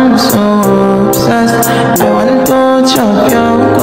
I'm so obsessed. I want to chop you.